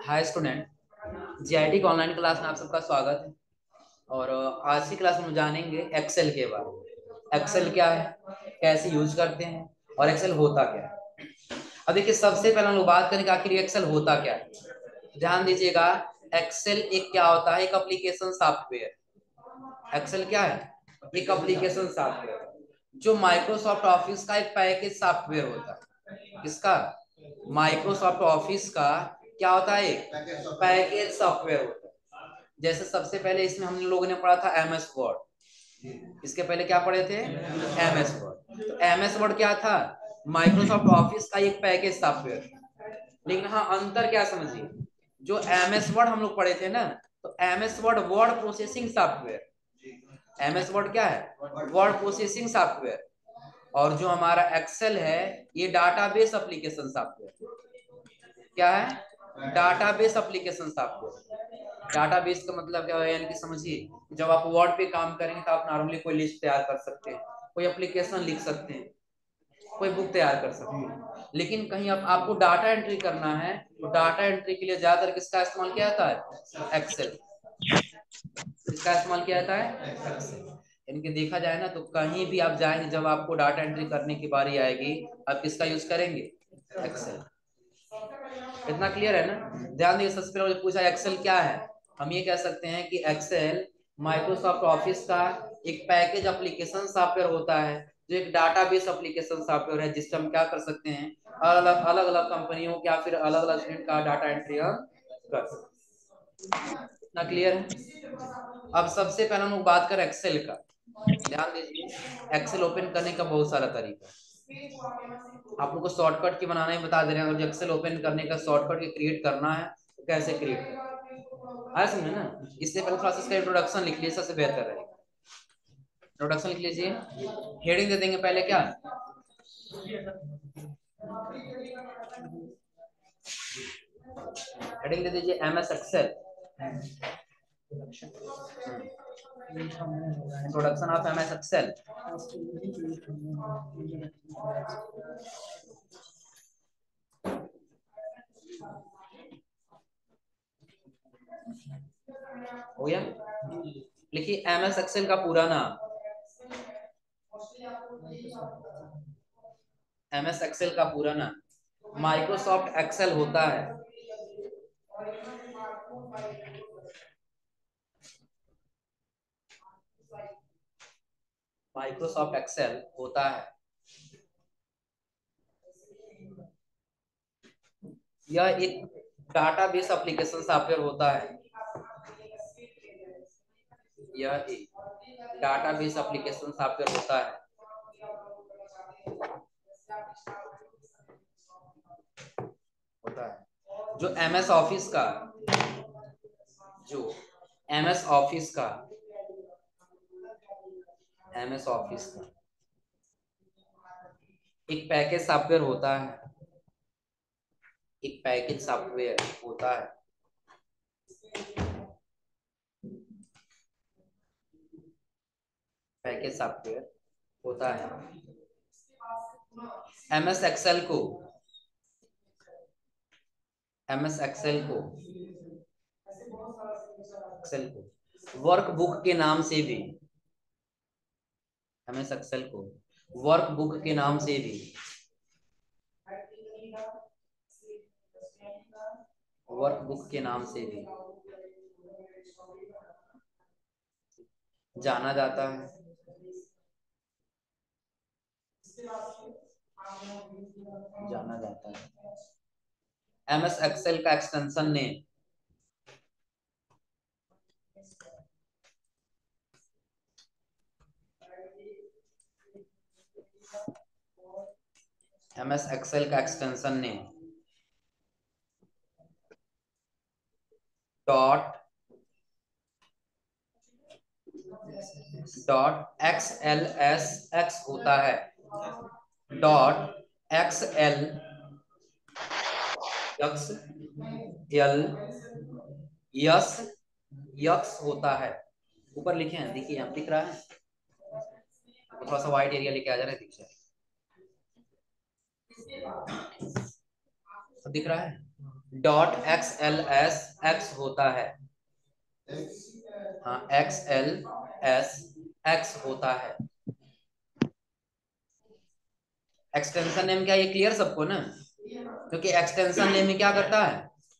हाय student, GIT के online class में आप सबका स्वागत है। और आज की क्लास में हम जानेंगे एक्सेल के बारे में। एक्सेल क्या है, कैसे यूज करते हैं और एक्सेल होता क्या है। अब देखिए, सबसे पहले हम लोग बात करेंगे आखिर ये एक्सेल होता क्या है। ध्यान दीजिएगा, एक्सेल एक क्या होता है, एक एप्लीकेशन सॉफ्टवेयर। एक्सेल क्या है, एक एप्लीकेशन सॉफ्टवेयर जो माइक्रोसॉफ्ट ऑफिस का एक पैकेज सॉफ्टवेयर होता है। किसका? माइक्रोसॉफ्ट ऑफिस का क्या होता है, पैकेज सॉफ्टवेयर होता है। जैसे सबसे पहले इसमें हम लोगों ने पढ़ा था एम एस वर्ड। इसके पहले क्या पढ़े थे? M S Word. तो एम एस वर्ड क्या था? माइक्रोसॉफ्ट ऑफिस का एक पैकेज सॉफ्टवेयर। लेकिन हाँ, अंतर क्या समझिए, जो एम एस वर्ड हम लोग पढ़े थे ना, तो M S Word word processing software. M S Word क्या है? Word processing software. और जो हमारा एक्सेल है, ये डाटाबेस एप्लीकेशन सॉफ्टवेयर। क्या है? Database application software. डाटाबेस का मतलब क्या है, यानी कि समझिए, जब आप वर्ड पे काम करेंगे तो आप नॉर्मली कोई लिस्ट तैयार कर सकते हैं, कोई एप्लीकेशन लिख सकते हैं, कोई बुक तैयार कर सकते हैं। लेकिन कहीं आपको डाटा एंट्री करना है, तो डाटा एंट्री के लिए ज्यादातर किसका इस्तेमाल किया जाता है? एक्सेल। किसका इस्तेमाल किया जाता है? एक्सेल। इनके देखा जाए ना, तो कहीं भी आप जाएंगे, जब आपको डाटा एंट्री करने की बारी आएगी, आप किसका यूज करेंगे? एक्सेल। इतना क्लियर है ना? ध्यान दीजिए, सबसे पहले मुझे पूछा एक्सेल क्या है। हम ये कह सकते हैं कि एक्सेल माइक्रोसॉफ्ट ऑफिस का एक पैकेज एप्लीकेशन सॉफ्टवेयर होता है, जो एक डाटाबेस एप्लीकेशन सॉफ्टवेयर है, जिससे हम क्या कर सकते हैं, अलग अलग कंपनियों या फिर अलग अलग स्टूडेंट का डाटा एंट्री कर सकते हैं। इतना क्लियर है? अब सबसे पहले हम लोग बात करें एक्सेल का। ध्यान दीजिए, एक्सेल ओपन करने का बहुत सारा तरीका है। आप लोग को शॉर्टकट की बनाना ही बता दे रहे हैं। अगर एक्सेल ओपन करने का शॉर्टकट की क्रिएट करना है, तो कैसे क्रिएट करना है समझे ना। इससे पहले थोड़ा सा इसका इंट्रोडक्शन लिख लीजिए, सबसे बेहतर रहेगा। इंट्रोडक्शन लिख लीजिए। हेडिंग दे देंगे पहले, क्या हेडिंग दे दीजिए, M S Excel introduction of M S Excel. हो गया? लिखिए एम एस एक्सेल का पूरा नाम। एम एस एक्सेल का पूरा नाम माइक्रोसॉफ्ट एक्सेल होता है। माइक्रोसॉफ्ट एक्सेल होता है। यह एक डाटाबेस एप्लीकेशन सॉफ्टवेयर होता है। यह एक डाटाबेस एप्लीकेशन सॉफ्टवेयर होता है। होता है जो एमएस ऑफिस का, जो एमएस ऑफिस का, एमएस ऑफिस का एक पैकेज सॉफ्टवेयर होता है। एक पैकेज सॉफ्टवेयर होता है। पैकेज सॉफ्टवेयर होता है। एमएस एक्सेल को, एमएस एक्सेल को वर्कबुक के नाम से भी, एमएस एक्सेल को वर्कबुक के नाम से भी, वर्कबुक के नाम से भी जाना जाता है। जाना जाता है। एमएस एक्सेल का एक्सटेंशन नेम, एमएस एक्सेल का extension name dot X L S X होता है। Dot X L X L S X होता है। ऊपर लिखे हैं, देखिए यहाँ दिख रहा है, थोड़ा सा व्हाइट एरिया लेके आ जा रहा है, दिख जाए, दिख रहा है। Dot X L S X होता है। हाँ, एक्स एल एस एक्स होता है। एक्सटेंशन नेम क्या, ये क्लियर सबको ना? क्योंकि एक्सटेंशन नेम में क्या करता है,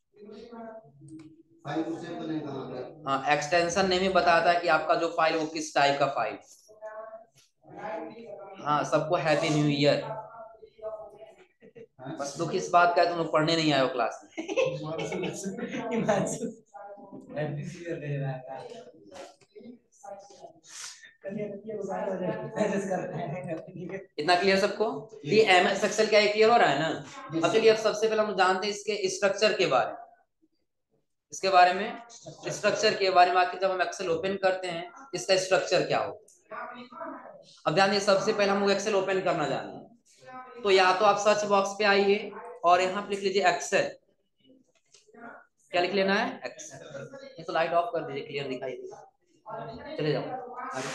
हाँ एक्सटेंशन नेम ही बताता है कि आपका जो फाइल वो किस टाइप का फाइल। हाँ, सबको हैप्पी न्यू ईयर। बस दुख इस बात का है तुम लोग पढ़ने नहीं आए हो क्लास में। इतना क्लियर सबको? ये एमएस एक्सेल क्या क्लियर हो रहा है ना? अब चलिए, अब सबसे पहले हम जानते हैं इसके स्ट्रक्चर के बारे में। इसके बारे में स्ट्रक्चर के बारे में आखिर जब हम एक्सेल ओपन करते हैं इसका स्ट्रक्चर क्या होता है। अब ध्यान दिए, सबसे पहले हम लोग एक्सेल ओपन करना जानते हैं, तो या तो आप सर्च बॉक्स पे आइए और यहाँ पे लिख लीजिए एक्सेल। क्या लिख लेना है, एक्सेल। ये तो लाइट ऑफ कर दीजिए, क्लियर दिखाई देगा। चले जाओ।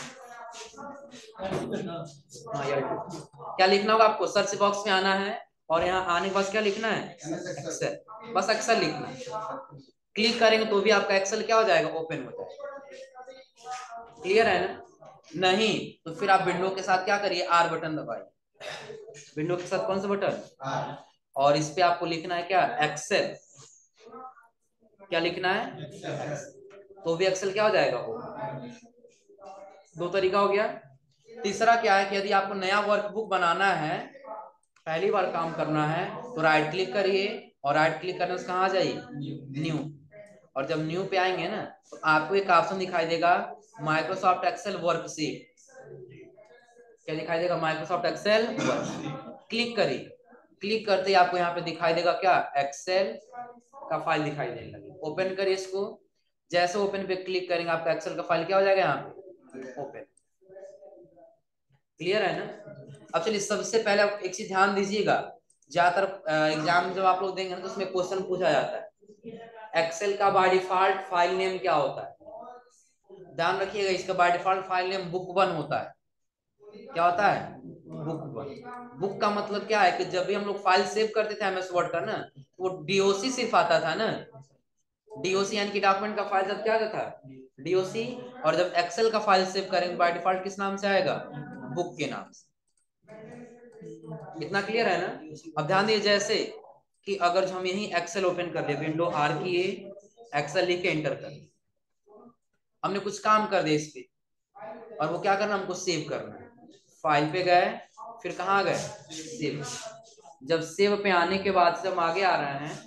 हाँ यार, क्या लिखना होगा आपको, सर्च बॉक्स में आना है और यहाँ आने के बाद क्या लिखना है, एक्सेल। बस एक्सेल लिखना है। क्लिक करेंगे तो भी आपका एक्सेल क्या हो जाएगा, ओपन हो जाएगा। क्लियर है ना? नहीं तो फिर आप विंडो के साथ क्या करिए, आर बटन दबाइए। विंडो के साथ कौन सा बटन, और इस पे आपको लिखना है क्या, एक्सेल। क्या लिखना है, तो भी एक्सेल क्या हो जाएगा, ओपन। दो तरीका हो गया। तीसरा क्या है कि यदि आपको नया वर्कबुक बनाना है, पहली बार काम करना है, तो राइट क्लिक करिए और राइट क्लिक करने से कहाँ आ जाइए, न्यू। और जब न्यू पे आएंगे ना तो आपको एक ऑप्शन दिखाई देगा, माइक्रोसॉफ्ट एक्सेल वर्कशीट। क्या दिखाई देगा, माइक्रोसॉफ्ट एक्सेल वर्कशीट। क्लिक करिए। क्लिक करते ही आपको यहाँ पे दिखाई देगा क्या, एक्सेल का फाइल दिखाई देने लगे। ओपन करिए इसको। जैसे ओपन पे क्लिक करेंगे आपका एक्सेल का फाइल क्या हो जाएगा, यहाँ पे ओपन। क्लियर है ना? अब चलिए, सबसे पहले आप एक चीज ध्यान दीजिएगा, ज्यादातर एग्जाम जब आप लोग देंगे ना तो उसमें क्वेश्चन पूछा जाता है, एक्सेल का बाय डिफॉल्ट फाइल नेम क्या होता है। ध्यान रखिएगा, इसका by default file name Book one होता है। क्या होता है, बुक वन। बुक का मतलब क्या है कि जब भी हम लोग फाइल सेव करते थे एमएस वर्ड का ना, तो वो डीओसी सिर्फ आता था ना। डीओसी यानी कि डॉक्यूमेंट का फाइल जब क्या आता था, डीओसी। और जब एक्सेल का फाइल सेव करेंगे बाय डिफॉल्ट किस नाम से आएगा, बुक के नाम से। इतना क्लियर है ना? अब ध्यान दीजिए, जैसे कि अगर हम यही एक्सेल ओपन कर ले, विंडो आर किए, एक्सेल लिख के एंटर कर, हमने कुछ काम कर दिया इस पे, और वो क्या करना, हमको सेव करना है। फाइल पे गए, फिर कहाँ गए, सेव। जब सेव पे आने के बाद से हम आगे आ रहे हैं,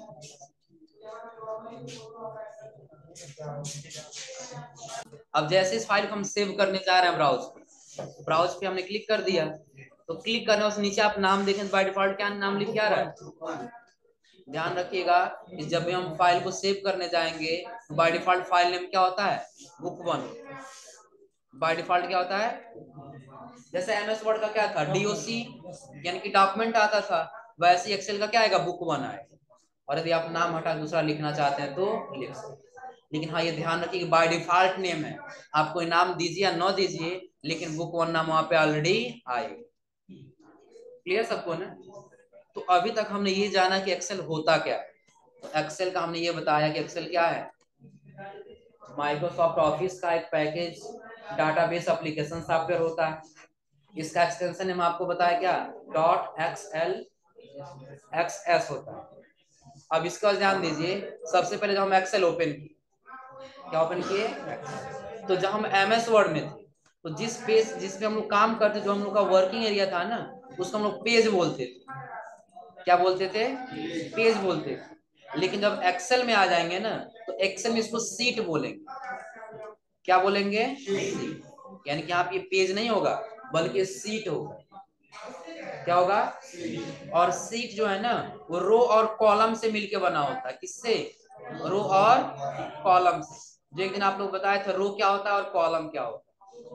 अब जैसे इस फाइल को हम सेव करने जा रहे हैं ब्राउज पे हमने क्लिक कर दिया, तो क्लिक करने से नीचे आप नाम देखें, बाय डिफॉल्ट क्या नाम लिख के आ रहा है। ध्यान रखिएगा कि जब भी हम फाइल को सेव करने जाएंगे तो बाय डिफॉल्ट फाइल नेम क्या होता है, बुक वन। बाय डिफॉल्ट क्या होता है, जैसे एमएस वर्ड का क्या था, डीओसी यानी कि डॉक्यूमेंट आता था, वैसे एक्सेल का क्या आएगा, बुक वन आएगा। और यदि आप नाम हटा दूसरा लिखना चाहते हैं तो लिख सकते हैं। लेकिन हाँ, ये ध्यान रखिए कि बाय डिफॉल्ट नेम है, आप कोई नाम दीजिए या न दीजिए, लेकिन बुक वन नाम वहां पे ऑलरेडी आएगा। क्लियर सबको ना? तो अभी तक हमने ये जाना कि एक्सेल होता क्या है। तो एक्सेल का हमने ये बताया कि एक्सेल क्या है, माइक्रोसॉफ्ट ऑफिस का एक पैकेज डाटाबेस एप्लीकेशन सॉफ्टवेयर होता है। इसका एक्सटेंशन हम आपको बताया क्या, डॉट एक्सएल एक्सएस होता है। अब इसका ध्यान दीजिए, सबसे पहले जब हम एक्सेल ओपन किए, क्या ओपन किए, तो जब हम एमएस वर्ड में थे, तो जिस पेज जिस पे हम लोग काम करते, जो हम लोग का वर्किंग एरिया था ना, उसको हम लोग पेज बोलते थे। क्या बोलते थे, पेज बोलते थे। लेकिन जब एक्सेल में आ जाएंगे ना, तो एक्सेल में इसको सीट बोलेंगे। क्या बोलेंगे, सीट। यानी कि यहाँ पे पेज नहीं होगा बल्कि सीट होगा। क्या होगा, और सीट जो है ना, वो रो और कॉलम से मिलके बना होता है। किससे, रो और कॉलम से। जो एक दिन आप लोग बताए थे रो क्या होता है और कॉलम क्या होता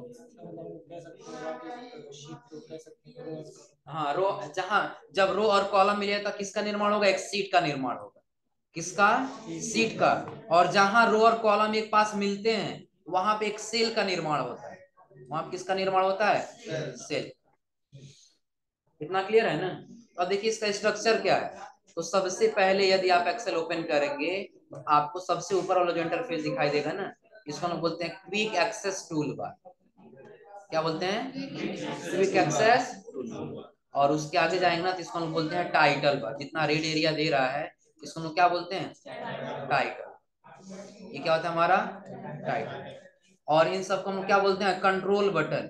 है। हाँ, रो, जहां जब रो और कॉलम मिलेगा तो किसका निर्माण होगा, एक सीट का निर्माण होगा। किसका, सीट का। और जहां रो और कॉलम एक पास मिलते हैं वहां पे एक सेल का निर्माण होता है। वहां पे किसका निर्माण होता है, सेल। इतना क्लियर है ना? अब देखिए इसका स्ट्रक्चर क्या है। तो सबसे पहले यदि आप एक्सेल ओपन करेंगे तो आपको सबसे ऊपर वाला जो इंटरफेस दिखाई देगा ना, इसको हम बोलते हैं क्विक एक्सेस टूल बार। क्या बोलते हैं? Quick access tool bar. और उसके आगे जाएंगे ना तो इसको हम बोलते हैं टाइटल बार। जितना रेड एरिया दे रहा है इसको हम क्या बोलते हैं? टाइटल। ये क्या होता है हमारा? टाइटल। और इन सबको हम क्या बोलते हैं? Control button.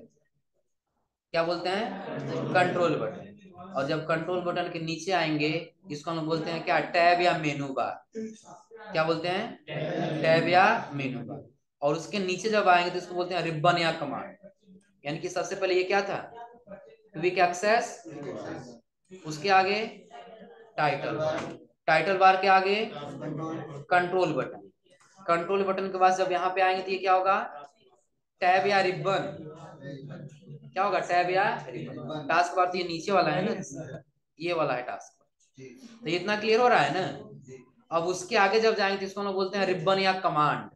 क्या बोलते हैं? Control button. और जब कंट्रोल बटन के नीचे आएंगे इसको हम बोलते हैं क्या? टैब या मेनू बार। क्या बोलते हैं? टैब या मेनू बार। और उसके नीचे जब आएंगे तो इसको बोलते हैं रिबन या कमांड। यानी कि सबसे पहले ये क्या था? Quick access. उसके आगे टाइटल बार। टाइटल बार के आगे कंट्रोल बटन। कंट्रोल बटन के बाद जब यहाँ पे आएंगे तो ये क्या होगा? टैब या रिबन। क्या होगा? टैब या रिबन। टास्क बार तो ये नीचे वाला है ना, ये वाला है टास्क बार। तो ये इतना क्लियर हो रहा है ना? अब उसके आगे जब जाएंगे तो इसको हम बोलते हैं रिबन या कमांड।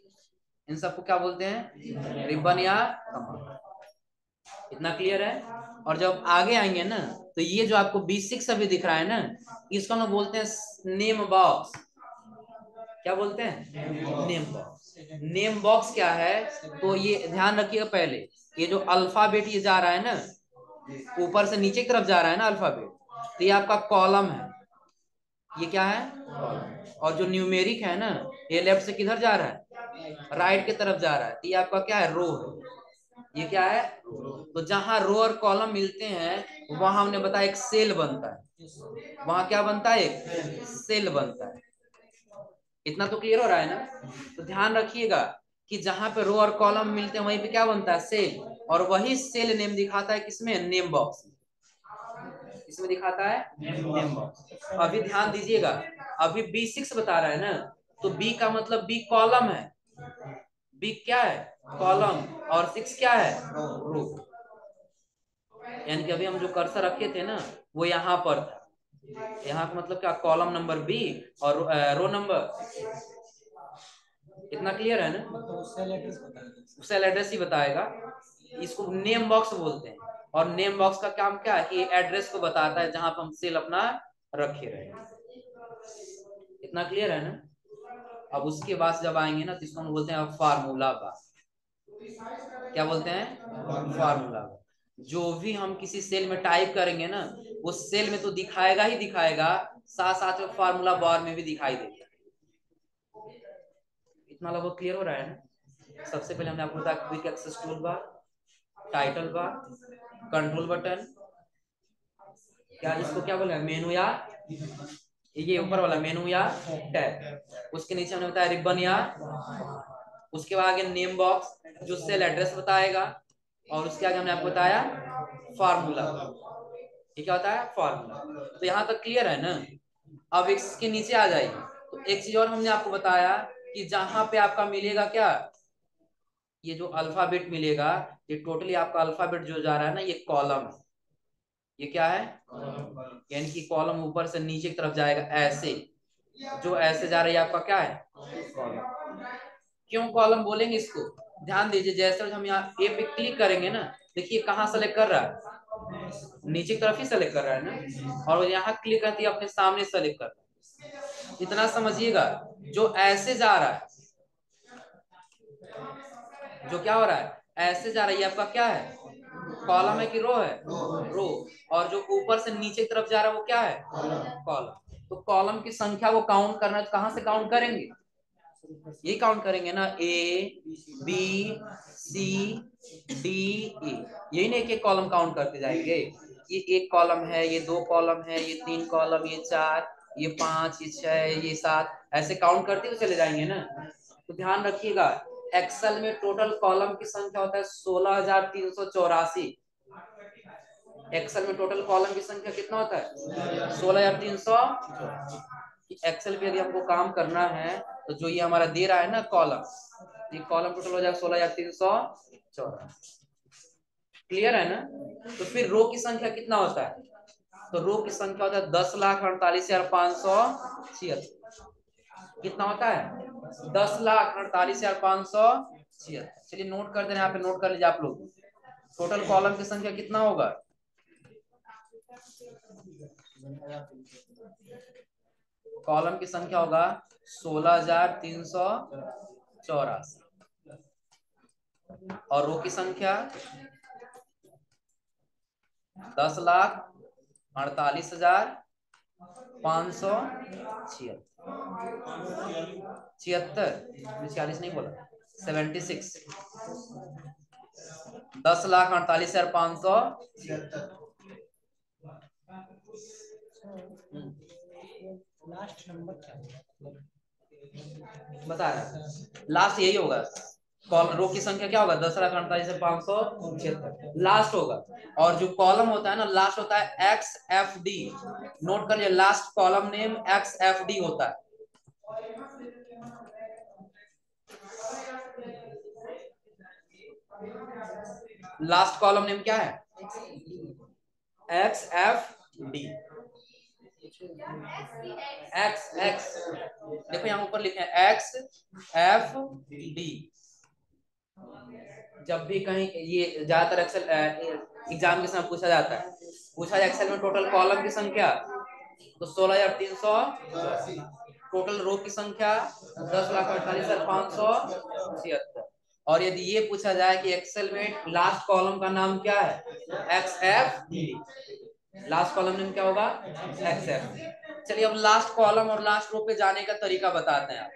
इन सबको क्या बोलते हैं? रिबन या कमांड। इतना क्लियर है? और जब आगे आएंगे ना तो ये जो आपको B6 अभी दिख रहा है ना, इसको हम बोलते हैं नेम बॉक्स। क्या बोलते हैं? Name box. नेम बॉक्स क्या है? तो ये ध्यान रखिएगा, पहले ये जो अल्फाबेट ये जा रहा है ना, ऊपर से नीचे की तरफ जा रहा है ना अल्फाबेट, तो ये आपका कॉलम है। ये क्या है? कॉलम। और जो न्यूमेरिक है ना, ये लेफ्ट से किधर जा रहा है? राइट की तरफ जा रहा है, तो ये आपका क्या है? रो है। ये क्या है? तो जहां रो और कॉलम मिलते हैं वहां हमने बताया एक सेल बनता है। वहां क्या बनता है? एक सेल बनता है। इतना तो क्लियर हो रहा है ना? तो ध्यान रखिएगा कि जहां पे रो और कॉलम मिलते हैं वहीं पे क्या बनता है? सेल। और वही सेल नेम दिखाता है किसमें? Name box. इसमें दिखाता है नेम बॉक्स। अभी ध्यान दीजिएगा, अभी B6 बता रहा है ना, तो B का मतलब B कॉलम है। B क्या है? कॉलम। और 6 क्या है? रो। यानी कि अभी हम जो कर्सर रखे थे ना वो यहाँ पर था। यहाँ का मतलब क्या? कॉलम नंबर B और रो नंबर। इतना क्लियर है ना? मतलब सेल एड्रेस ही बताएगा। इसको नेम बॉक्स बोलते हैं। और नेम बॉक्स का काम क्या है? कि एड्रेस को बताता है जहां पर हम सेल अपना रखे रहे। इतना क्लियर है ना? अब उसके बाद जब आएंगे ना तो इसको हम बोलते हैं फार्मूला बार। क्या बोलते हैं? Formula bar. जो भी हम किसी सेल में टाइप करेंगे ना, वो सेल में तो दिखाएगा ही दिखाएगा, साथ साथ में फार्मूला बार में भी दिखाई देगा। इतना लगभग क्लियर हो रहा है ना? सबसे पहले हमने आपको बताया quick access tool bar, title bar, control button, क्या इसको क्या बोले? मेनू या ये ऊपर वाला मेनू या टैब। उसके नीचे हमने बताया रिबन या, उसके बाद आगे नेम बॉक्स जो सेल एड्रेस बताएगा, और उसके आगे हमने आपको बताया फार्मूला। ये क्या होता है? फार्मूला। तो यहाँ तक क्लियर है ना? अब इसके नीचे आ जाइए तो एक चीज और हमने आपको बताया कि जहां पे आपका मिलेगा क्या? ये जो अल्फाबेट मिलेगा, ये टोटली आपका अल्फाबेट जो जा रहा है ना, ये कॉलम है। ये क्या है? यानी कि कॉलम ऊपर से नीचे की तरफ जाएगा ऐसे। जो ऐसे जा रही है आपका क्या है? कॉलम। क्यों कॉलम बोलेंगे इसको? ध्यान दीजिए, जैसे हम यहाँ ए पे क्लिक करेंगे ना, देखिए कहाँ सेलेक्ट कर रहा है? नीचे की तरफ ही सेलेक्ट कर रहा है ना। और यहाँ क्लिक करती है अपने सामने सेलेक्ट कर रहा है। इतना समझिएगा, जो ऐसे जा रहा है, जो क्या हो रहा है? ऐसे जा रही है आपका क्या है? कॉलम है कि रो है? रो। और जो ऊपर से नीचे की तरफ जा रहा है वो क्या है? कॉलम। तो कॉलम की संख्या को काउंट करना है तो कहां से काउंट करेंगे? ये काउंट करेंगे ना, A B C D E। यही नहीं कि कॉलम काउंट करते जाएंगे। ये एक कॉलम है, ये दो कॉलम है, ये तीन कॉलम, ये चार, ये पांच, ये छह, ये सात, ऐसे काउंट करते हुए चले जाएंगे ना। तो ध्यान रखिएगा, एक्सेल में टोटल कॉलम की संख्या होता है 16,384। एक्सेल में टोटल कॉलम की संख्या कितना होता है? 16,300। एक्सेल पे यदि हमको काम करना है तो जो ये हमारा दे रहा है ना कॉलम, ये कॉलम टोटल हो जाएगा 16,384। क्लियर है ना? तो फिर रो की संख्या कितना होता है? तो रो की संख्या होता है 10,48,576। कितना होता है? 10,48,576। चलिए नोट कर दे रहे हैं, यहाँ पे नोट कर लीजिए आप लोग। टोटल कॉलम की संख्या कितना होगा? कॉलम की संख्या होगा 16,384 और रो की संख्या 10,48,576 76 46 नहीं बोला 76 10,48,576 लास्ट नंबर क्या होगा बता रहा है लास्ट यही होगा कॉलम रो की संख्या क्या होगा 10,48,576 लास्ट होगा और जो कॉलम होता है ना लास्ट होता है XFD नोट करिए लास्ट कॉलम नेम XFD होता है लास्ट कॉलम नेम क्या है XFD X देखो यहाँ ऊपर लिखे हैं XFD जब भी कहीं ये ज्यादातर एक्सेल एग्जाम के समय पूछा जाए एक्सेल में टोटल कॉलम की संख्या तो 16,300 टोटल रो की संख्या 10,48,576 और यदि ये पूछा जाए कि एक्सेल में लास्ट कॉलम का नाम क्या है XFD लास्ट कॉलम नेम क्या होगा XFD चलिए अब लास्ट कॉलम और लास्ट रो पे जाने का तरीका बताते हैं आप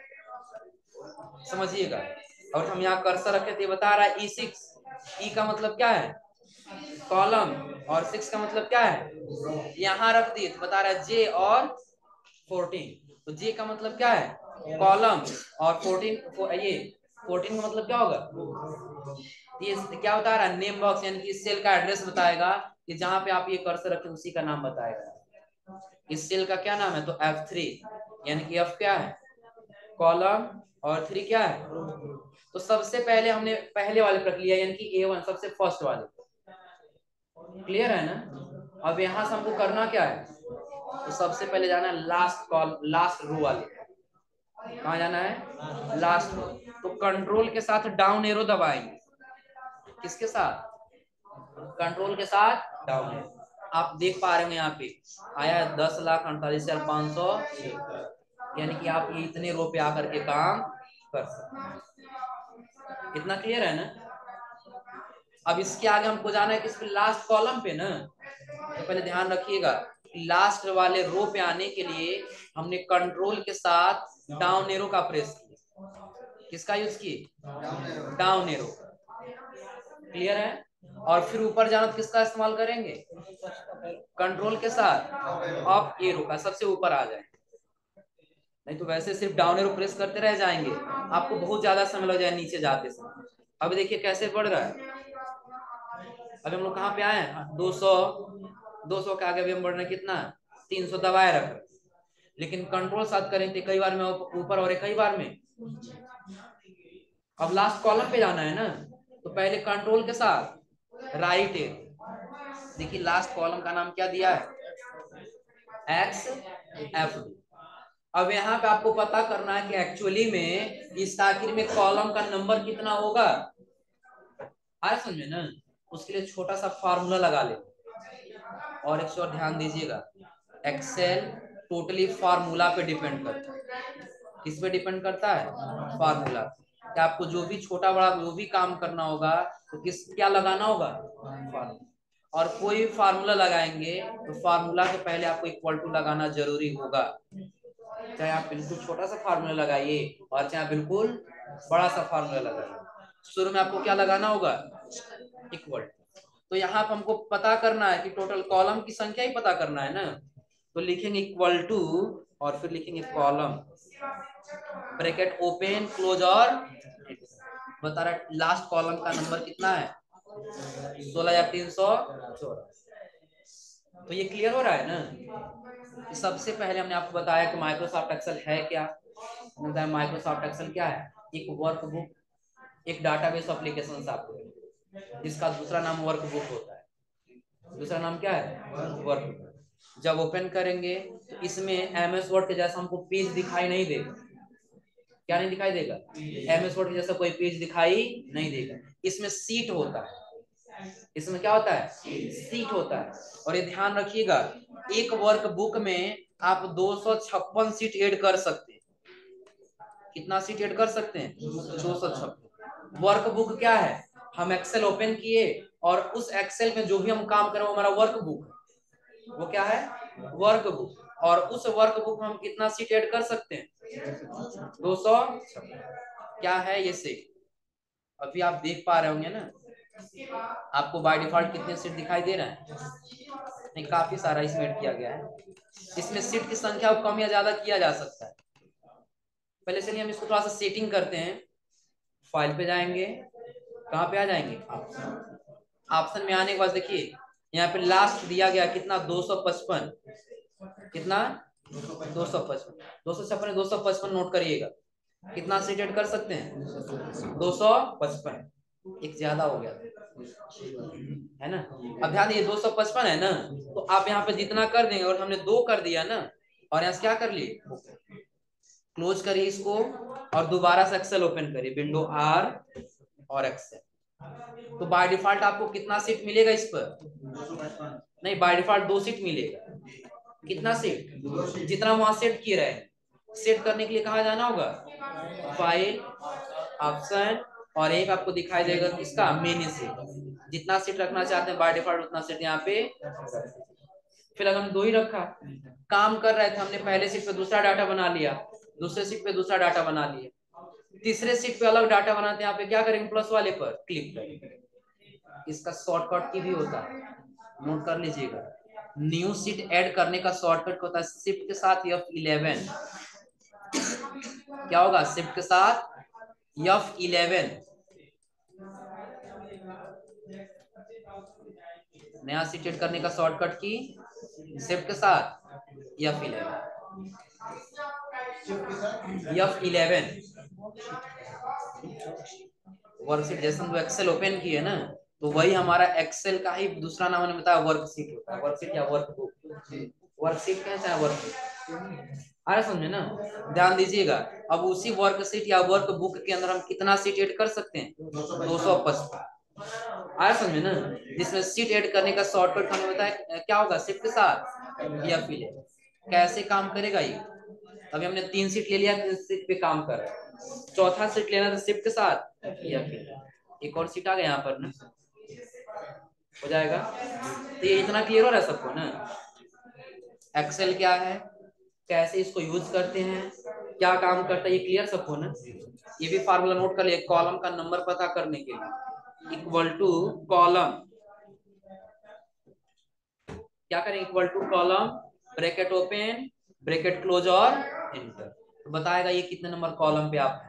समझिएगा और हम यहाँ कर्सर रखे थे बता रहा है E6 E का मतलब क्या है कॉलम और 6 का मतलब क्या है यहाँ रख दिए तो बता रहा है J और 14 तो J का मतलब क्या है कॉलम और 14 ये 14 का मतलब क्या होगा ये क्या बता रहा है नेम बॉक्स यानी कि इस सेल का एड्रेस बताएगा कि जहां पे आप ये कर्सर रखे उसी का नाम बताएगा इस सेल का क्या नाम है तो F3 यानी कि F क्या है कॉलम और 3 क्या है तो सबसे पहले हमने पहले वाले पर लिया यानी कि A1 सबसे फर्स्ट वाले क्लियर है ना अब यहां से हमको करना क्या है तो सबसे पहले जाना है लास्ट रो वाले कहाँ जाना है लास्ट रो तो कंट्रोल के साथ डाउन एरो दबाएंगे किसके साथ कंट्रोल के साथ डाउन एरो आप देख पा रहे होंगे यहाँ पे आया 10,48,500 यानी कि आप ये इतने रो पे आकर के काम कर सकते हैं इतना क्लियर है ना अब इसके आगे हमको जाना है किस पे लास्ट कॉलम पे ना तो पहले ध्यान रखिएगा लास्ट वाले रो पे आने के लिए हमने कंट्रोल के साथ डाउन एरो का प्रेस किया किसका यूज किए डाउन एरो क्लियर है और फिर ऊपर जाना तो किसका इस्तेमाल करेंगे कंट्रोल के साथ अप एरो का सबसे ऊपर आ जाए नहीं तो वैसे सिर्फ डाउन एरो प्रेस करते रह जाएंगे आपको बहुत ज्यादा समय लग जाए नीचे जाते समय अभी देखिए कैसे बढ़ रहा है अभी हम लोग कहाँ पे आए हैं 200 के आगे अभी हम बढ़ रहे हैं कितना 300 दबाए रख रहे लेकिन कंट्रोल साथ करें तो कई बार में ऊपर और कई बार में अब लास्ट कॉलम पे जाना है ना तो पहले कंट्रोल के साथ राइट एरो देखिए लास्ट कॉलम का नाम क्या दिया है XFD अब यहाँ पे आपको पता करना है कि एक्चुअली में इस आखिर में कॉलम का नंबर कितना होगा आया समझ में ना उसके लिए छोटा सा फार्मूला लगा ले और एक और ध्यान दीजिएगा एक्सेल टोटली फार्मूला पे डिपेंड करता है किस पे डिपेंड करता है फार्मूला कि आपको जो भी छोटा बड़ा जो भी काम करना होगा तो क्या लगाना होगा फार्मूला और कोई भी फार्मूला लगाएंगे तो फार्मूला के पहले आपको इक्वल टू लगाना जरूरी होगा चाहे आप बिल्कुल छोटा सा फार्मूला लगाइए और चाहे बिल्कुल बड़ा सा फार्मूला लगाइए शुरू में आपको क्या लगाना होगा इक्वल तो यहाँ पे हमको पता करना है कि टोटल कॉलम की संख्या ही पता करना है ना तो लिखेंगे इक्वल टू और फिर लिखेंगे कॉलम ब्रैकेट ओपन क्लोज और बता रहा है लास्ट कॉलम का नंबर कितना है 16,384 तो ये क्लियर हो रहा है ना सबसे पहले हमने आपको बताया कि माइक्रोसॉफ्ट एक्सेल है क्या बताया माइक्रोसॉफ्ट एक्सेल क्या है एक वर्कबुक एक डाटाबेस एप्लीकेशन आपको जिसका दूसरा नाम वर्कबुक होता है दूसरा नाम क्या है वर्कबुक जब ओपन करेंगे तो इसमें MS वर्ड के जैसा हमको पेज दिखाई नहीं देगा क्या नहीं दिखाई देगा MS वर्ड के जैसा कोई पेज दिखाई नहीं देगा इसमें सीट होता है इसमें क्या होता है सीट होता है और ये ध्यान रखिएगा एक वर्कबुक में आप 256 सीट ऐड कर सकते हैं। कितना सीट ऐड कर सकते हैं? 256। वर्क बुक क्या है? हम एक्सेल ओपन किए और उस एक्सेल में जो भी हम काम करें वो हमारा वर्क बुक है। वो क्या है? Work book. और उस वर्क बुक में हम कितना सीट ऐड कर सकते हैं? 200। क्या है ये सीट? अभी आप देख पा रहे होंगे ना, आपको बाय डिफॉल्ट कितने सीट दिखाई दे रहे हैं? नहीं, काफी सारा इसमें ऐड किया गया है। इसमें सीट की संख्या को कम या ज्यादा किया जा सकता है। पहले चलिए हम इसको थोड़ा सा सेटिंग करते हैं। फाइल पे जाएंगे, कहाँ पे आ जाएंगे? ऑप्शन में आने के बाद देखिए यहाँ पे लास्ट दिया गया कितना? 255। कितना? 255। 256 255 नोट करिएगा। कितना सीट ऐड कर सकते हैं? 255। एक ज्यादा हो गया है ना। अब ध्यान दिए 255 है ना, तो आप यहाँ पे जितना कर देंगे, और हमने 2 कर दिया ना, और यहाँ से क्या कर लिए? क्लोज करिए इसको और दोबारा से एक्सेल ओपन करिए, विंडो आर और एक्सेल। तो बाय डिफॉल्ट आपको कितना सीट मिलेगा इस पर? नहीं, बाय डिफॉल्ट 2 सीट मिलेगा। कितना सीट? जितना वहां सेट किए रहे। सेट करने के लिए कहाँ जाना होगा? फाइल, ऑप्शन, और एक आपको दिखाई देगा किसका? Menu seat. जितना सीट रखना चाहते हैं बाय डिफॉल्ट उतना सीट यहाँ पे। फिर अगर हमने 2 ही रखा, काम कर रहे थे, हमने पहले सीट पे दूसरा डाटा बना लिया, दूसरे सीट पे दूसरा डाटा बना लिया, तीसरे सीट पे अलग डाटा बनाते हैं, यहाँ पे क्या करेंगे? प्लस वाले पर क्लिक करेंगे। इसका शॉर्टकट की भी होता है, नोट कर लीजिएगा। न्यू सीट ऐड करने का शॉर्टकट होता है शिफ्ट के साथ F11। क्या होगा? शिफ्ट के साथ F11। नया सीट ऐड करने का शॉर्टकट की शिफ्ट के साथ F11। F11 worksheet. जैसे हम एक्सेल ओपन किए ना, तो वही हमारा एक्सेल का ही दूसरा नाम मैंने बताया, वर्कशीट होता है। वर्कशीट या वर्कबुक, वर्कशीट कहें चाहे वर्कशीट, आ रहा समझे ना। ध्यान दीजिएगा, अब उसी वर्कशीट या वर्कबुक के अंदर हम कितना सीट ऐड कर सकते हैं? 255। आ रहा समझे ना। जिसमें सीट ऐड करने का शॉर्टकट हमने बताया क्या होगा? शिफ्ट के साथ या फिर कैसे काम करेगा ये? अभी हमने 3 सीट ले लिया, 3 सीट पे काम कर रहा है। चौथा सीट लेना था शिफ्ट के साथ या फिर एक और सीट आ गया यहाँ पर ना, हो जाएगा। तो ये इतना क्लियर हो रहा है सबको ना? एक्सेल क्या है, कैसे इसको यूज करते हैं, क्या काम करता है, ये क्लियर सबको ना? ये भी फार्मूला नोट कर लिया, कॉलम का नंबर पता करने के लिए इक्वल टू कॉलम। क्या करें? Equal to column, bracket open, bracket close और एंटर। तो बताएगा ये कितने नंबर कॉलम पे आप हैं।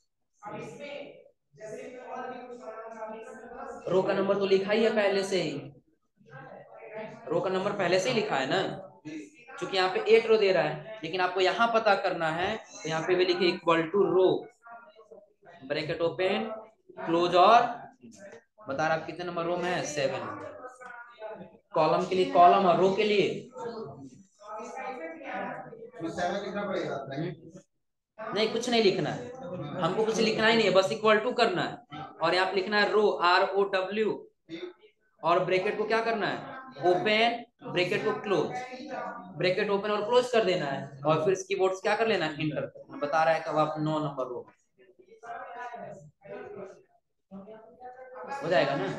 रो का नंबर तो लिखा ही है पहले से ही, रो का नंबर पहले से ही लिखा है ना, क्योंकि यहाँ पे 8 रो दे रहा है, लेकिन आपको यहाँ पता करना है, तो यहाँ पे भी लिखे equal to row, bracket open, close और बता रहा कितने नंबर रो में है? 7। कॉलम के लिए कॉलम और रो के लिए नहीं, कुछ नहीं लिखना है, हमको कुछ लिखना ही नहीं है, बस इक्वल टू करना है। और यहाँ पे लिखना है रो, ROW, और ब्रैकेट को क्या करना है? ओपन, ब्रैकेट को क्लोज, ब्रैकेट ओपन और क्लोज कर देना है, और फिर इसकी कीबोर्ड क्या कर लेना है? इंटर करना। बता रहा है कब आप 9 नंबर रो हो जाएगा ना।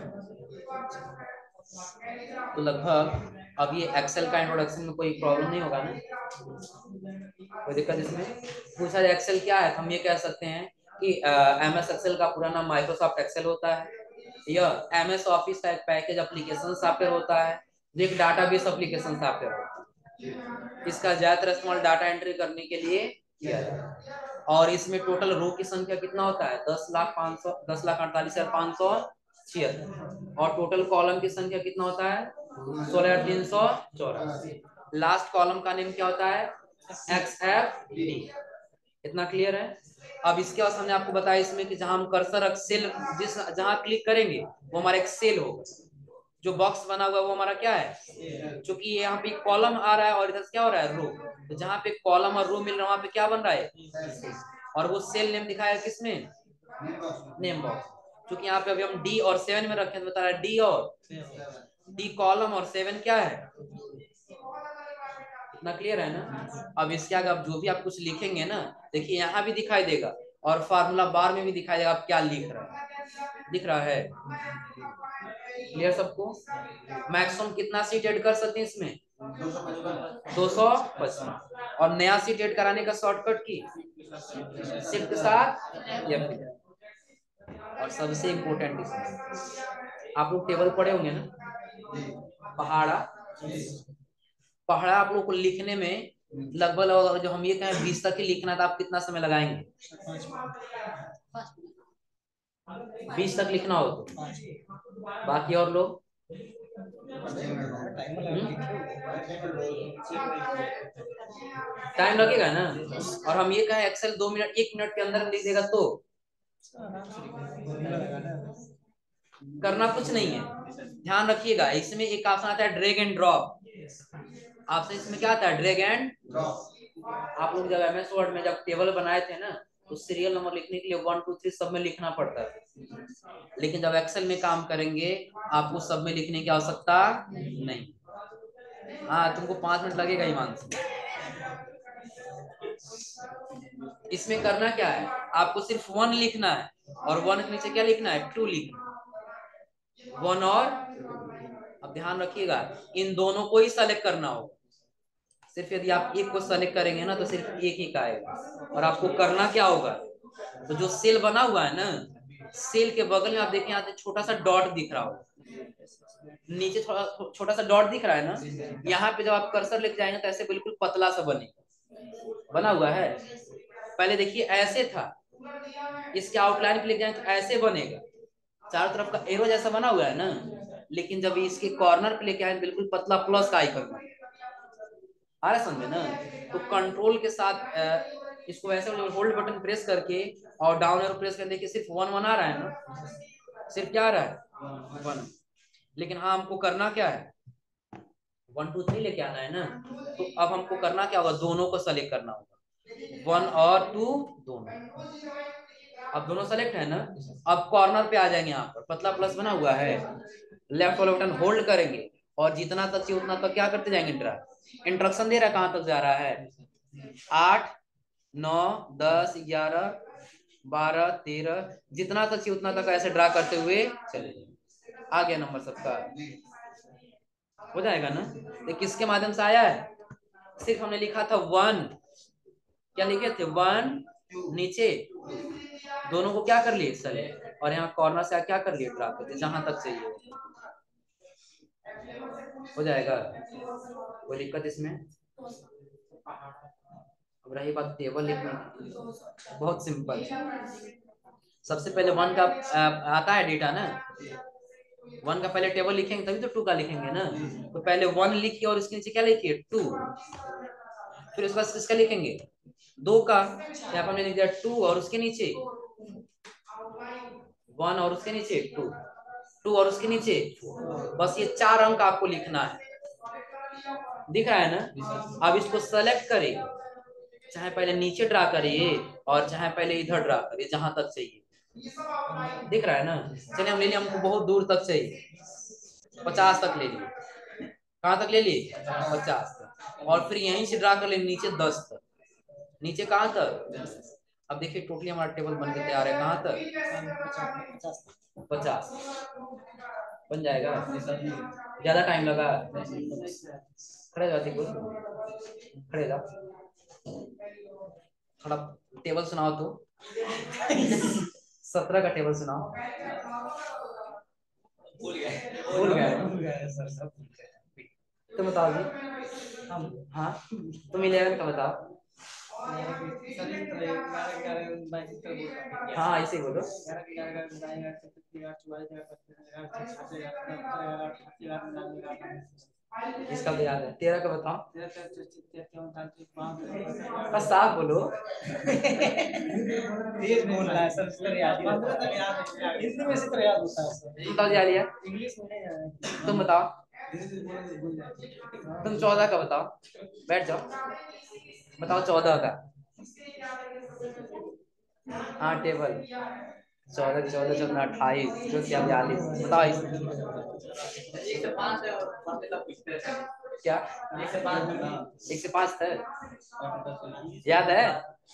तो लगभग अब ये एक्सेल का इंट्रोडक्शन में कोई प्रॉब्लम नहीं होगा ना, कोई दिक्कत इसमें? पूछा जाए एक्सेल क्या है, तो हम ये कह सकते हैं कि MS एक्सेल का पूरा नाम माइक्रोसॉफ्ट एक्सेल होता है। यह MS ऑफिस का एक पैकेज एप्लीकेशन सॉफ्टवेयर होता है, जो एक डाटाबेस एप्लीकेशन सॉफ्टवेयर होता है। इसका ज्यादातर इस्तेमाल डाटा एंट्री करने के लिए किया जाता है। और इसमें टोटल रो की संख्या कितना होता है? 10,48,576। और टोटल कॉलम की संख्या कितना होता है? 16,384। लास्ट कॉलम का नेम क्या होता है? XFD। इतना क्लियर है? अब इसके बाद हमने आपको बताया इसमें कि जहां हम कर्सर सेल, जिस जहां क्लिक करेंगे वो हमारा एक सेल होगा। जो बॉक्स बना हुआ है वो हमारा क्या है? क्योंकि यहाँ पे कॉलम आ रहा है और इधर क्या हो रहा है? रो। तो जहां पे कॉलम और रो मिल रहा है वहां पे क्या बन रहा है? और वो सेल नेम दिखाया किसमें? Name box. क्योंकि यहाँ पे अभी हम D और 7 में रखे, तो बता रहा है D कॉलम और 7 क्या है? ना क्लियर है ना। अब इसके आगे आप जो भी आप कुछ लिखेंगे ना, देखिए यहाँ भी दिखाई देगा और फार्मूला बार में भी दिखाई देगा आप क्या लिख रहे हैं, दिख रहा है। क्लियर सबको। मैक्सिमम कितना सीट ऐड कर सकते हैं इसमें? 255। और नया सीट ऐड कराने का शॉर्टकट की शिफ्ट के साथ या फिर। और सबसे इम्पोर्टेंट इसमें आप लोग टेबल पढ़े होंगे ना, पहाड़ा। पहाड़ा आप लोग को लिखने में लगभग लगभग जो हम ये कहें 20 तक ही लिखना था, आप कितना समय लगाएंगे? 20 तक लिखना हो तो। बाकी और लोग टाइम लगेगा ना। और हम ये कहें एक्सेल 2 मिनट 1 मिनट के अंदर लिख देगा तो करना कुछ नहीं है। ध्यान रखिएगा, इसमें एक ऑप्शन आता है ड्रैग एंड ड्रॉप। आपसे इसमें क्या आता है? Drag and drop. आप लोग जब एमएस वर्ड में जब टेबल बनाए थे ना, तो सीरियल नंबर लिखने के लिए 1 2 3 सब में लिखना पड़ता है। लेकिन जब एक्सेल में काम करेंगे आपको सब में लिखने की आवश्यकता नहीं। हाँ, तुमको 5 मिनट लगेगा ईमान से। इसमें करना क्या है, आपको सिर्फ 1 लिखना है और 1 के नीचे क्या लिखना है? 2 लिखना है। 1 और, अब ध्यान रखिएगा इन दोनों को ही सेलेक्ट करना होगा। सिर्फ यदि आप एक को सेलेक्ट करेंगे ना तो सिर्फ एक ही का आएगा। और आपको करना क्या होगा, तो जो सेल बना हुआ है ना, सेल के बगल में आप देखें यहाँ पे छोटा सा डॉट दिख रहा होगा, नीचे थोड़ा छोटा सा डॉट दिख रहा है ना, यहाँ पे जब आप कर्सर लेके जाएंगे तो ऐसे बिल्कुल पतला सा बनेगा, बना हुआ है। पहले देखिए ऐसे था, इसके आउटलाइन पे लेके जाएंगे तो ऐसे बनेगा, चारों तरफ का एरो जैसा बना हुआ है ना। लेकिन जब इसके कॉर्नर पे लेके आए बिल्कुल पतला प्लस का आइकन बना, आ रहा समझे ना। तो कंट्रोल के साथ इसको ऐसे होल्ड बटन प्रेस करके और डाउन एरो प्रेस करके देखिए सिर्फ 1 1 आ रहा है ना, सिर्फ क्या आ रहा है? 1। लेकिन हाँ हमको करना क्या है? 1 2 3 लेके आना है ना। तो अब हमको करना क्या होगा? दोनों को सेलेक्ट करना होगा, 1 और 2 दोनों। अब दोनों सेलेक्ट है ना, अब कॉर्नर पे आ जाएंगे, यहाँ पर पतला प्लस बना हुआ है, लेफ्ट वाला बटन होल्ड करेंगे और जितना तक चाहिए उतना तक क्या करते जाएंगे? इंस्ट्रक्शन दे रहा है कहां तक जा रहा है? 8 9 10 11 12 13, जितना तक चाहिए उतना तक ऐसे ड्रा करते हुए चले जाएंगे। आ गया नंबर सबका, हो जाएगा ना। तो किसके माध्यम से आया है? सिर्फ हमने लिखा था 1, क्या लिखे थे? 1 नीचे, दोनों को क्या कर लिए? सेलेक्ट। और यहाँ कॉर्नर से क्या कर लिए? ड्रा कर दिए जहां तक चाहिए, हो जाएगा। कोई दिक्कत इसमें? अब रही बात टेबल लिखने की, बहुत सिंपल। सबसे पहले 1 का आता है डेटा ना, 1 का पहले टेबल लिखेंगे तभी तो 2 का लिखेंगे ना। तो पहले 1 लिखिए और उसके नीचे क्या लिखिए? 2। फिर उसके बाद किसका लिखेंगे? 2 का। यहाँ पर हमने लिख दिया 2 और उसके नीचे 1 और उसके नीचे 2, 2 और उसके नीचे, बस ये 4 अंक आपको लिखना है। दिख रहा है ना। अब इसको सेलेक्ट करिए, चाहे पहले नीचे ड्रा करिए और चाहे पहले इधर ड्रा करिए जहां तक चाहिए। दिख रहा है ना। चलिए हम ले लिए, हमको बहुत दूर तक चाहिए, 50 तक ले लिए। कहां तक ले लिए? 50 तक। और फिर यहीं से ड्रा कर ले नीचे 10 तक। नीचे कहां तक? अब देखिए टोटली हमारा टेबल बन के तैयार है, कहां तक? 50 बन जाएगा। ज्यादा टाइम लगा? खड़े जाती कुछ, खड़े जा, थोड़ा टेबल सुनाओ तो। 17 का टेबल सुनाओ। भूल गए सर, सब तुम बताओ जी। हम, हाँ तुम 11 का बताओ। हाँ ऐसे बोलो। इसका तो याद है। 13 का बताओ, बस साफ बोलो। तेज बोल रहा है सर, इसलिए याद ही रहता है। हिंदी में से तो याद होता है सर, तुम बताओ जा लिया। इंग्लिश में नहीं है। तुम बताओ, तुम 14 का बताओ। बैठ जाओ, बताओ 14 का। हाँ टेबल 14 14 14 28 जो 42 बताओ। क्या? एक से 5 में था। 1 से 5 तक याद है?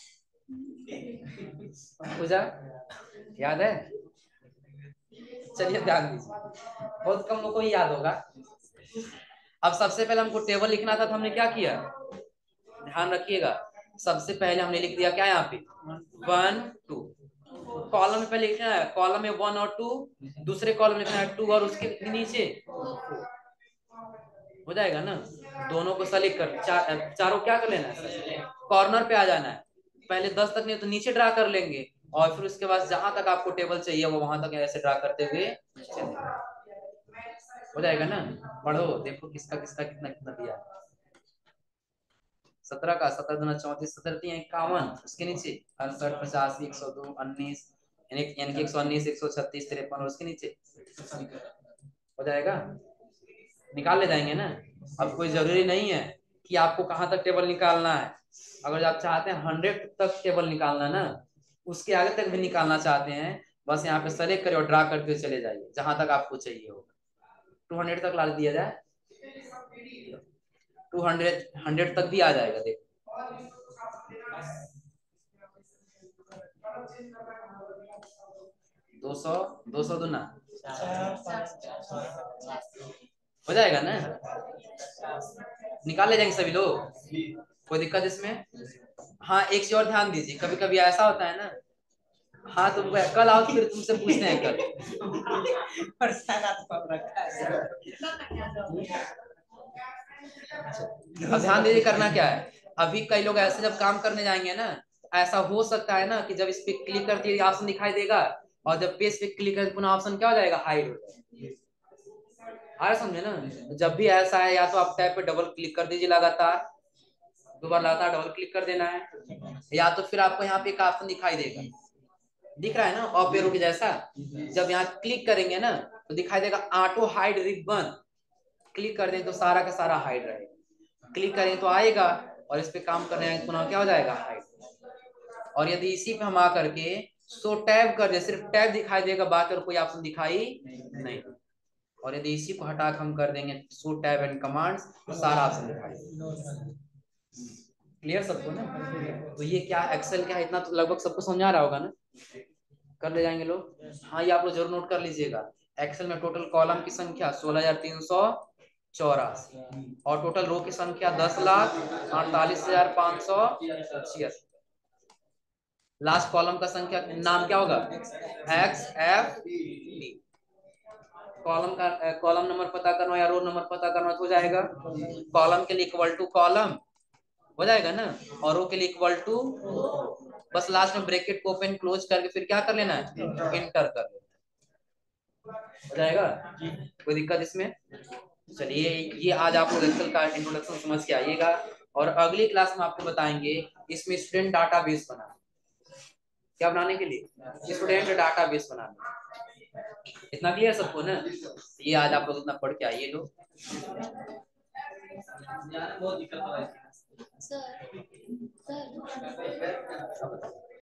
पूजा याद है? चलिए ध्यान दीजिए, बहुत कम लोग को ही याद होगा। अब सबसे पहले हमको टेबल लिखना था, तो हमने क्या किया, ध्यान रखिएगा। सबसे पहले हमने लिख दिया क्या यहाँ पे 1 2। कॉलम में पहले लिखना है, कॉलम में 1 और 2, दूसरे कॉलम में लिखना है 2 और उसके नीचे 4। हो जाएगा ना? दोनों को सेलेक्ट कर चारों क्या कर लेना है, कॉर्नर पे आ जाना है। पहले 10 तक नहीं तो नीचे ड्रा कर लेंगे, और फिर उसके बाद जहां तक आपको टेबल चाहिए वो वहां तक ऐसे ड्रा करते हुए चलेंगे। हो जाएगा ना? पढ़ो, देखो किसका किसका कितना कितना दिया है। 17 का 17 दूना 34, 17 3 51, उसके नीचे 68 85 102 19, यानी कि 119 136 53, और उसके नीचे हो जाएगा। निकाल ले जाएंगे ना? अब कोई जरूरी नहीं है कि आपको कहां तक टेबल निकालना है। अगर आप चाहते हैं 100 तक टेबल निकालना ना, उसके आगे तक भी निकालना चाहते हैं, बस यहाँ पे सेलेक्ट करिए और ड्रा करके चले जाइए जहां तक आपको चाहिए हो। 200 तक ला दिया जाए, 100 तक भी आ जाएगा। देखो 200 200 दूना हो जाएगा ना? निकाल ले जाएंगे सभी लोग, कोई दिक्कत इसमें? हाँ, एक चीज और ध्यान दीजिए, कभी कभी ऐसा होता है ना, हाँ तुमको कल आओ फिर तुमसे पूछते हैं कल। अब ध्यान दीजिए करना क्या है। अभी कई लोग ऐसे जब काम करने जाएंगे ना, ऐसा हो सकता है ना कि जब इस पे क्लिक करती है ऑप्शन दिखाई देगा, और जब पेज पे क्लिक करते पुनः ऑप्शन क्या हो जाएगा, हाइड हो जाएगा। आ समझे ना? जब भी ऐसा है, या तो आप टैब पे डबल क्लिक कर दीजिए लगातार, 2 बार लगातार डबल क्लिक कर देना है, या तो फिर आपको यहाँ पे एक ऑप्शन दिखाई देगा, दिख रहा है ना ऑफ एरो के जैसा, जब यहाँ क्लिक करेंगे ना तो दिखाई देगा ऑटो हाइड रिबन, क्लिक कर दें तो सारा का सारा हाइड रहेगा, क्लिक करें तो आएगा, और इस पे काम करने आएंगे पुनः क्या हो जाएगा, हाइड। और यदि इसी पे हम आकर के शो टैब कर दे, सिर्फ टैब दिखाई देगा, बाकी और कोई ऑप्शन दिखाई नहीं। और यदि इसी को हटा हम कर देंगे शो टैब एंड कमांड्स, तो सारा ऑप्शन दिखाई देगा। क्लियर सबको ना? तो ये क्या एक्सेल क्या है, इतना तो लगभग सबको समझ आ रहा होगा ना? कर ले जाएंगे लोग? हाँ, ये आप लोग जरूर नोट कर लीजिएगा। एक्सेल में टोटल कॉलम की संख्या 16,384, और टोटल रो की संख्या 10,48,576। लास्ट कॉलम का संख्या नाम क्या होगा, एक्स एफ डी। कॉलम का कॉलम नंबर पता करना या रो नंबर पता करना तो हो जाएगा। कॉलम के लिए इक्वल टू कॉलम हो जाएगा ना, और रो के लिए इक्वल टू, बस लास्ट में ब्रैकेट को ओपन क्लोज करके फिर क्या कर लेना है, इंटर कर लेना हो जाएगा। कोई दिक्कत इसमें? चलिए, ये आज आप लोग एक्सेल का इंट्रोडक्शन समझ के आइएगा, और अगली क्लास में आपको बताएंगे इसमें स्टूडेंट डाटाबेस बनाना, क्या बनाने के लिए, स्टूडेंट डाटाबेस बनाना। इतना क्लियर सबको ना? ये आज आप लोग इतना पढ़ के आइए लोग। बहुत दिक्कत हो रहा है सर।